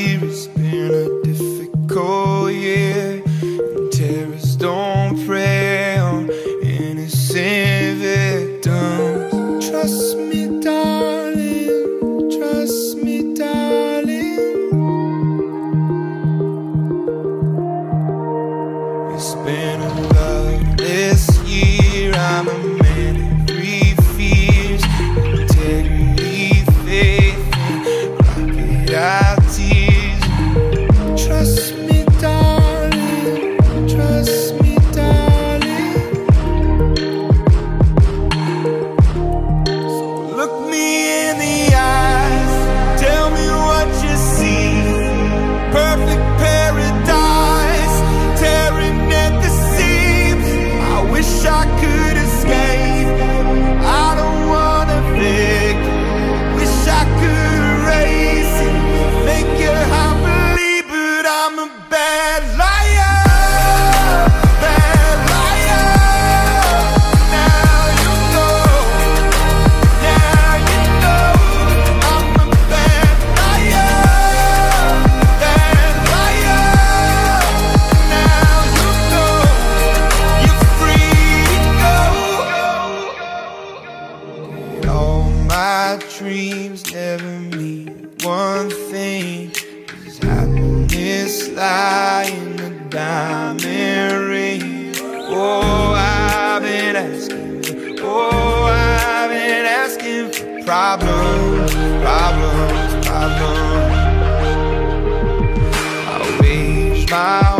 year has been a difficult year, and terrorists don't prey on innocent victims. Trust me, darling, trust me, darling. It's been a loveless year. I'm a man of three fears: integrity, faith, and crocodile tears. Trust me, darling, trust me, darling. So look me in the eyes, tell me what you see. Perfect paradise, tearing at the seams. I wish I could escape. I don't wanna fake. Wish I could erase it, make your heart believe, but I'm a bad liar, bad liar. Now you know, now you know, I'm a bad liar, bad liar. Now you know, you're free to go. All my dreams never mean one thing, 'cause happiness lie in a diamond ring. Oh, I've been asking, oh, I've been asking for problems, problems, problems. I wage my